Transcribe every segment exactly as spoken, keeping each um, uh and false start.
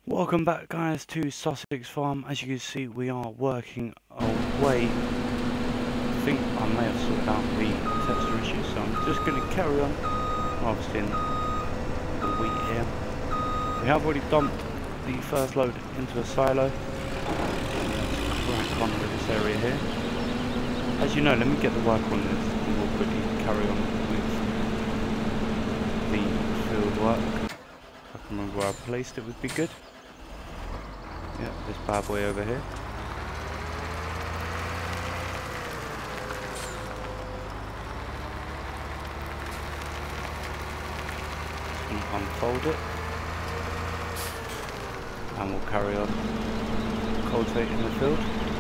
Welcome back guys to Sussex Farm. As you can see, we are working away. I think I may have sorted out the texture issue, so I'm just going to carry on harvesting the wheat here. We have already dumped the first load into a silo. Let's crack on with this area here. As you know, let me get the work on this and we'll quickly carry on with the field work. If I can remember where I placed it would be good. Yeah, this bad boy over here. Just going to unfold it. And we'll carry on cultivating the field.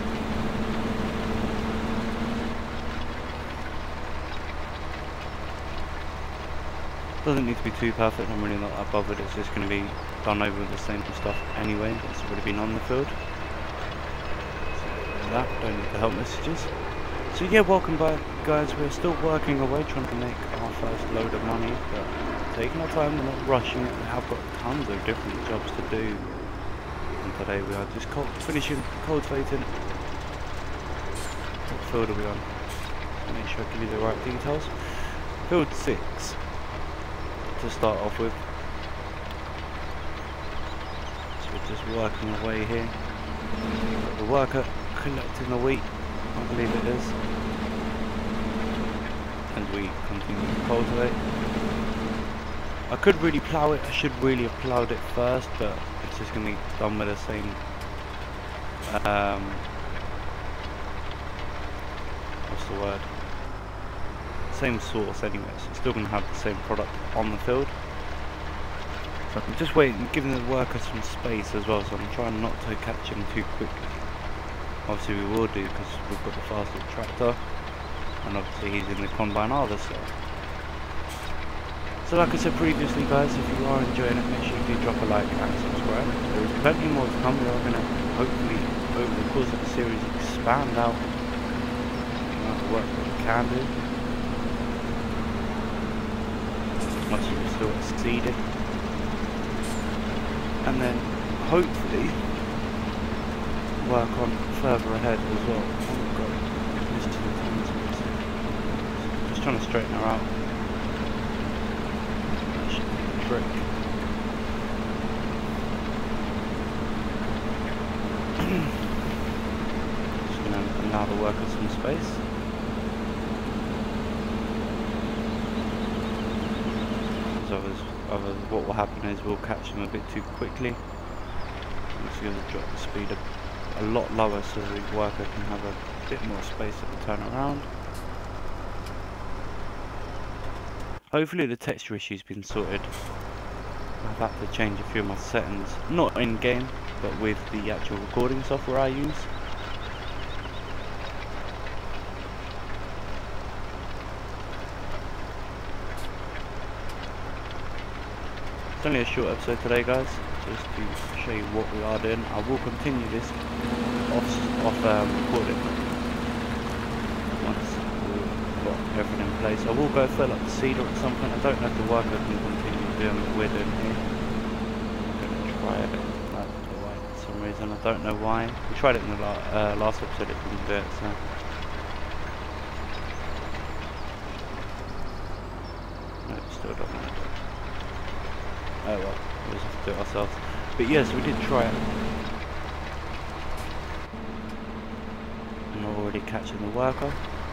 Doesn't need to be too perfect, I'm really not that bothered, it's just going to be done over with the same stuff anyway that's already been on the field. So that, don't need the help messages. So yeah, welcome back guys, we're still working away trying to make our first load of money, but taking our time, we're not rushing it, we have got tons of different jobs to do. And today we are just cult finishing cultivating. What field are we on? Make sure I give you the right details. Field six. To start off with, so we're just working away here. The worker collecting the wheat, I believe it is, and we continue to cultivate. I could really plough it, I should really have ploughed it first, but it's just going to be done with the same um, what's the word? Same source anyways, it's still going to have the same product on the field. So I'm just waiting, giving the worker some space as well, so I'm trying not to catch him too quickly. Obviously we will do because we've got the faster tractor, and obviously he's in the combine harvest. So. so like I said previously guys, if you are enjoying it, make sure you do drop a like and subscribe. There is plenty more to come. We are going to hopefully over the course of the series expand out the amount of work that we can do. Once we're still exceeded, and then hopefully work on further ahead as well. Oh god, there's two times. Just trying to straighten her out. That should be the trick. Just gonna allow the worker some space. Others, others, what will happen is we'll catch them a bit too quickly. I'm just going to drop the speed a, a lot lower so the worker can have a bit more space at the turnaround. Hopefully the texture issue's been sorted. I've had to change a few of my settings, not in game, but with the actual recording software I use. It's only a short episode today guys, just to show you what we are doing. I will continue this off, off um, recording once we've got everything in place. I will go fill up the seeder at some point. I don't know if the worker can continue doing what we're doing here. I'm going to try it that way for some reason, I don't know why. We tried it in the la uh, last episode, it didn't do it, so. No, it still doesn't do it. Oh well, we'll just have to do it ourselves. But yes, we did try it. And we're already catching the worker.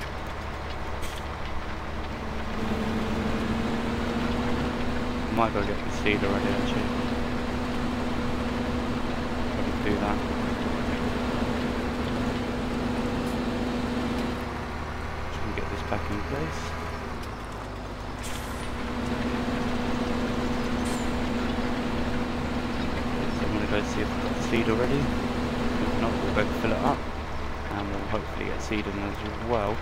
Might go get the seed already actually. Probably do that. Just gonna get this back in place. Go see if we've got the seed already. If not, we'll go fill it up and we'll hopefully get seed in as well.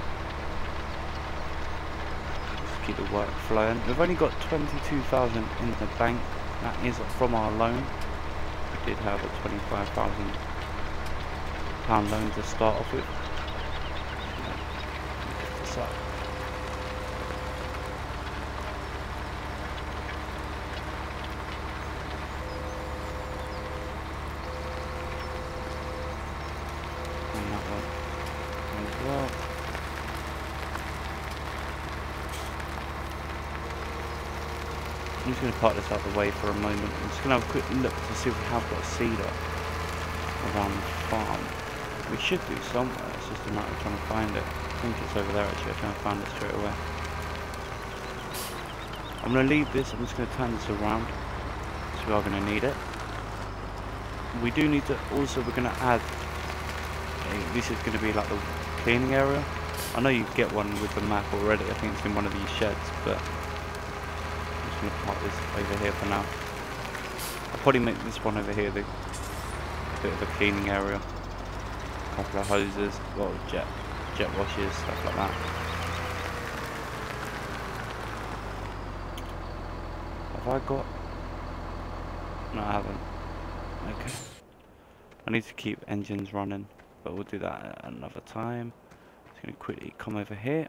Just keep the work flowing. We've only got twenty-two thousand in the bank. That is from our loan. We did have a twenty-five thousand pound loan to start off with. Lift this up. I'm just going to park this out of the way for a moment. I'm just going to have a quick look to see if we have got a seeder around the farm. We should do somewhere, it's just a matter of trying to find it. I think it's over there actually, I think I found it straight away. I'm going to leave this, I'm just going to turn this around, so we are going to need it. We do need to, also we're going to add, a, this is going to be like the cleaning area. I know you get one with the map already, I think it's in one of these sheds, but I'm just going to park this over here for now. I'll probably make this one over here the a bit of a cleaning area. A couple of hoses, well, jet, jet washes, stuff like that. Have I got... No, I haven't. Okay. I need to keep engines running, but we'll do that at another time. Just going to quickly come over here.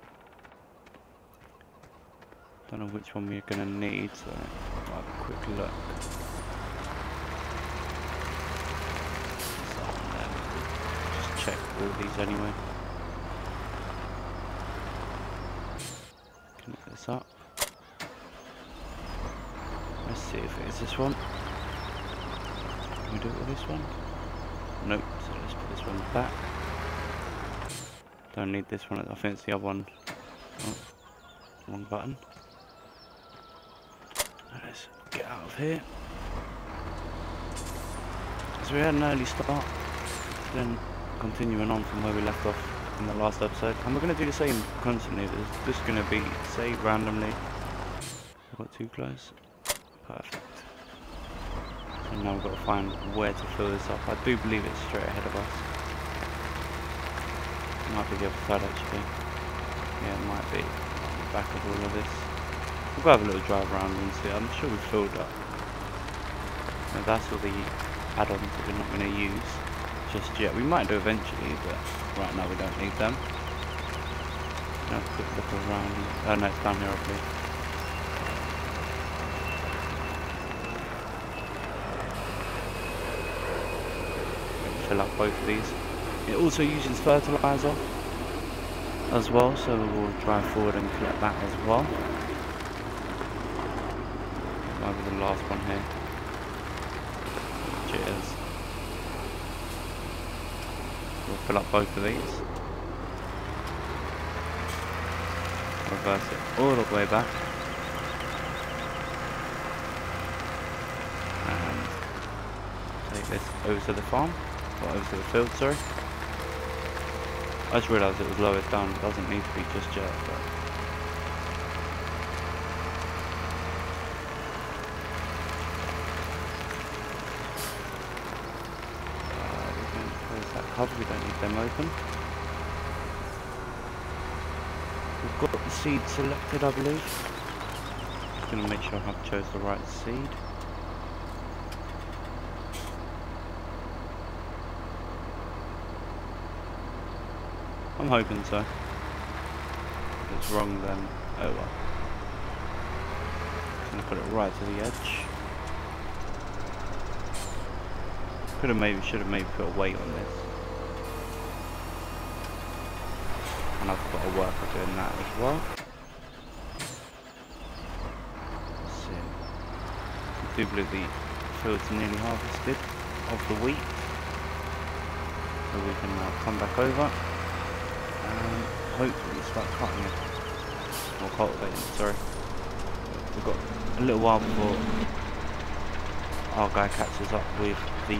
Don't know which one we're going to need, so I'll have a quick look. So, just check all these anyway. Connect this up. Let's see if it is this one. Can we do it with this one? Nope, so let's put this one back. Don't need this one, I think it's the other one. Oh, wrong button. Let's get out of here. So we had an early start, then continuing on from where we left off in the last episode. And we're going to do the same constantly, there's just going to be, say randomly. I got too close. Perfect. And now we've got to find where to fill this up. I do believe it's straight ahead of us. It might be the other side actually. Yeah, it might be on the back of all of this. We'll go have a little drive around and see. I'm sure we've filled up. Now that's all the add-ons that we're not going to use just yet. We might do eventually, but right now we don't need them. Now a quick look around. Oh no, it's down here I believe. Fill up both of these. It also uses fertilizer as well, so we'll drive forward and collect that as well. Over the last one here. Cheers. We'll fill up both of these. Reverse it all the way back. And take this over to the farm. Or over to the field, sorry. I just realised it was lowest down, it doesn't need to be just yet, but... Uh, we can close that cover, we don't need them open. We've got the seed selected, I believe. Just going to make sure I have chose the right seed. I'm hoping so. If it's wrong then, oh well. I'm gonna put it right to the edge. Could have maybe, should have maybe put a weight on this. And I've got a worker doing that as well. Let's see. I do believe the fields are nearly harvested of the wheat. So we can now come back over. And hopefully start cutting it, or cultivating it, sorry. We've got a little while before our guy catches up with the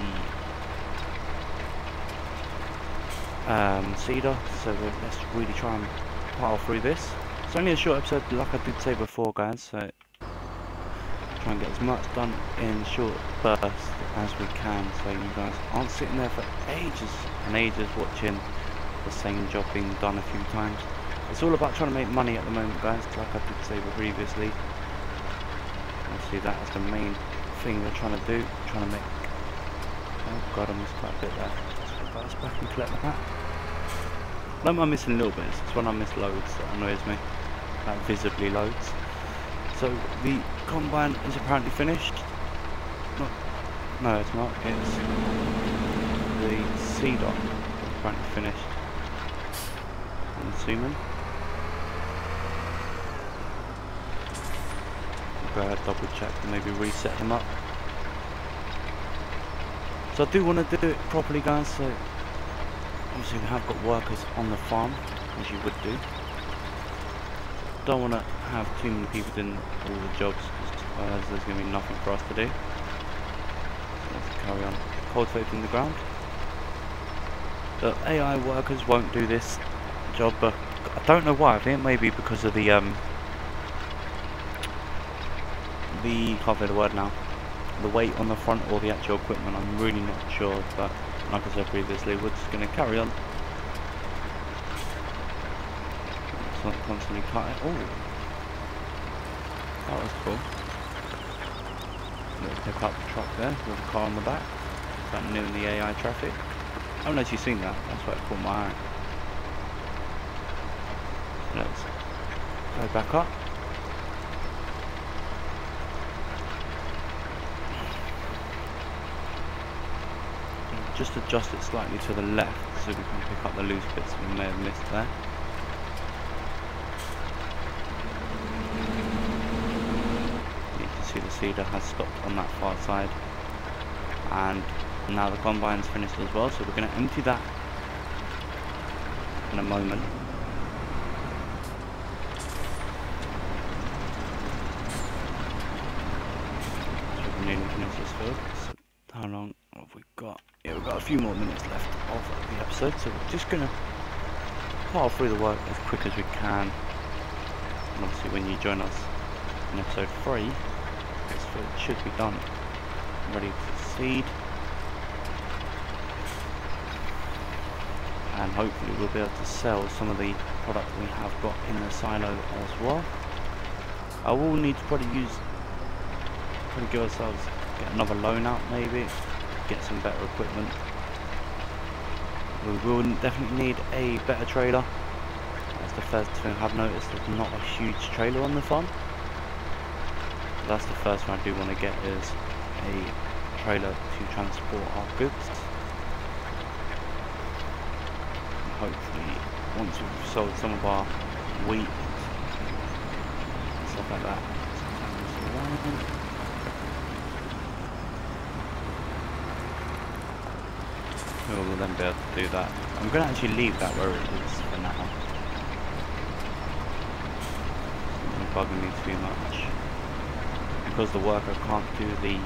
um, seeder, so let's really try and pile through this. It's only a short episode, like I did say before guys, so try and get as much done in short bursts as we can, so you guys aren't sitting there for ages and ages watching the same job being done a few times. It's all about trying to make money at the moment guys, like I did say previously. Obviously that is the main thing we're trying to do, trying to make... Oh god, I missed quite a bit there. Let's put that back and collect that. I don't mind missing little bits, it's when I miss loads that annoys me. Like visibly loads. So the combine is apparently finished. No, no it's not, it's the seeder apparently finished. I'm assuming. go ahead, double check and maybe reset him up. So I do want to do it properly, guys. So obviously we have got workers on the farm, as you would do. Don't want to have too many people doing all the jobs, because otherwise there's going to be nothing for us to do. So let's carry on cultivating the ground. The A I workers won't do this job, but I don't know why. I think it may be because of the um the can't say the word now. The weight on the front or the actual equipment. I'm really not sure, but like I said previously, we're just going to carry on. It's not constantly cutting. Oh, that was cool. Little pick up truck there with a car on the back. That new in the A I traffic. I haven't actually seen that. That's why it caught my eye. Let's go back up. Just adjust it slightly to the left so we can pick up the loose bits we may have missed there. You can see the seeder has stopped on that far side, and now the combine's finished as well, so we're going to empty that in a moment. So we're nearly finished this field. So how long have we got? Yeah, we've got a few more minutes left of the episode, so we're just going to plow through the work as quick as we can. And obviously when you join us in episode three, this field should be done, ready to seed. And hopefully we'll be able to sell some of the product we have got in the silo as well. I will need to probably use, probably give ourselves, get another loan out maybe, get some better equipment. We will definitely need a better trailer. That's the first thing I've noticed, there's not a huge trailer on the farm. That's the first one I do want to get, is a trailer to transport our goods. Hopefully, once we've sold some of our wheat and stuff like that, we will then be able to do that. I'm going to actually leave that where it is for now. It's not bugging me too much. Because the worker can't do the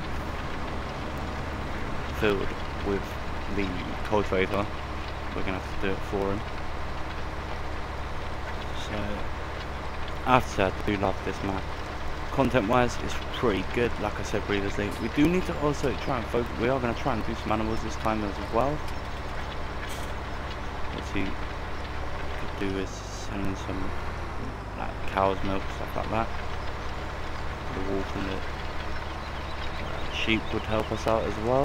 field with the cultivator, we're going to have to do it for him. So, I have to say I do love this map. Content wise, it's pretty good, like I said previously. We do need to also try and focus, we are going to try and do some animals this time as well. What we could do is send some like cow's milk, stuff like that. The wolf and the uh, sheep would help us out as well.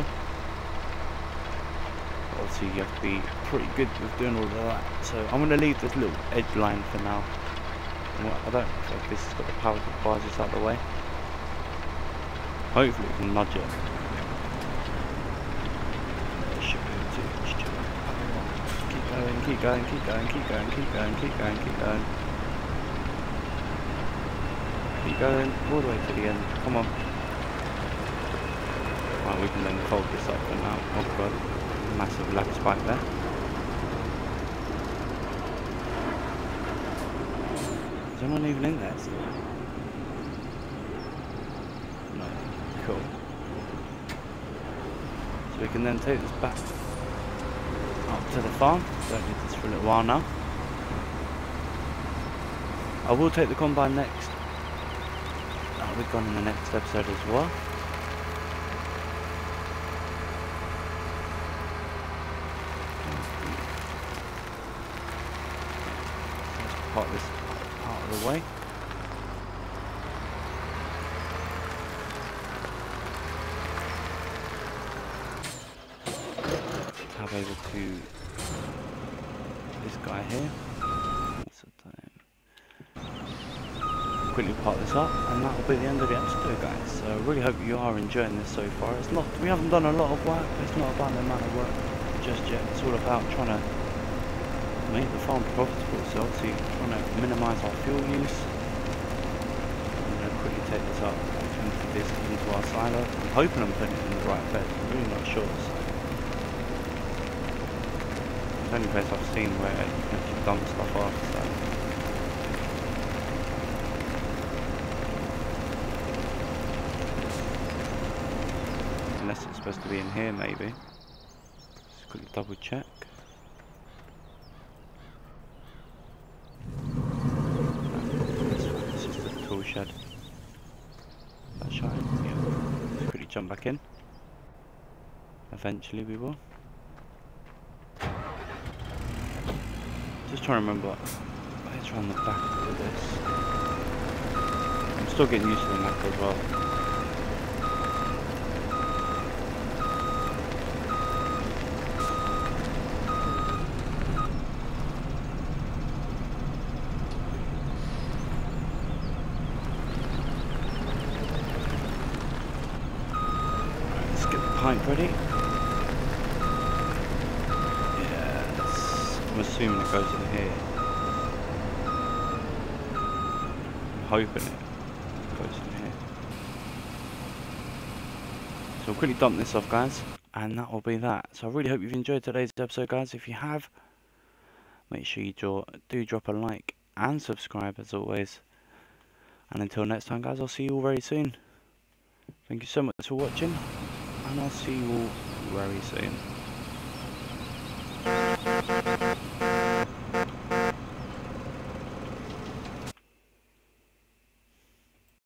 Obviously you have to be pretty good with doing all of that, so I'm going to leave this little edge line for now. I don't know if this has got the power to advise us out of the way. Hopefully we can nudge it. Keep going, keep going, keep going, keep going, keep going, keep going, keep going. Keep going, all the way to the end, come on. Right, we can then fold this up for now. Oh god. Massive lag spike there. Is anyone even in there still? No. Cool. So we can then take this back up to the farm. Don't need this for a little while now. I will take the combine next. That'll be gone in the next episode as well. Part this part of the way. Have able to this guy here. Quickly part this up, and that will be the end of the episode, guys. So I really hope you are enjoying this so far. It's not, we haven't done a lot of work. It's not about the amount of work just yet. It's all about trying to make the farm profitable, so obviously trying to minimise our fuel use. I'm going to quickly take this up into this into our silo. I'm hoping I'm putting it in the right bed. I'm really not sure. So. It's the only place I've seen where you can actually dump stuff off. So. Unless it's supposed to be in here, maybe. Just quickly double check. It's just a tool shed. That shine. Yeah. Just quickly jump back in. Eventually we will. Just trying to remember where's around the back of this. I'm still getting used to the map as well. Let's get the pipe ready. I'm assuming it goes in here. I'm hoping it goes in here. So we'll quickly dump this off, guys, and that will be that. So I really hope you've enjoyed today's episode, guys. If you have, make sure you draw, do drop a like and subscribe as always. And until next time, guys, I'll see you all very soon. Thank you so much for watching, and I'll see you all very soon.